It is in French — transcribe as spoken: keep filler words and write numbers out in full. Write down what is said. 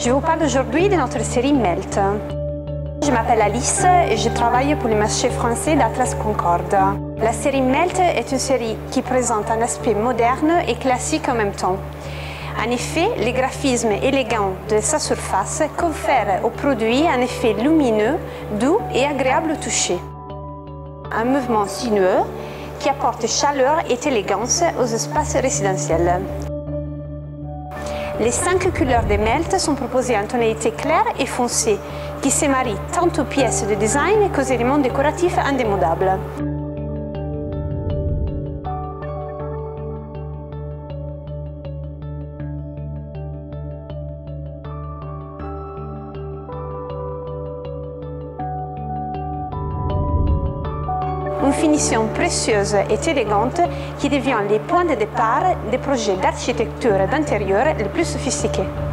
Je vous parle aujourd'hui de notre série Melt. Je m'appelle Alice et je travaille pour le marché français d'Atlas Concorde. La série Melt est une série qui présente un aspect moderne et classique en même temps. En effet, le graphisme élégant de sa surface confère au produit un effet lumineux, doux et agréable au toucher. Un mouvement sinueux qui apporte chaleur et élégance aux espaces résidentiels. Les cinq couleurs de Melt sont proposées en tonalité claire et foncée, qui se marient tant aux pièces de design qu'aux éléments décoratifs indémodables. Une finition précieuse et élégante qui devient les points de départ des projets d'architecture d'intérieur les plus sophistiqués.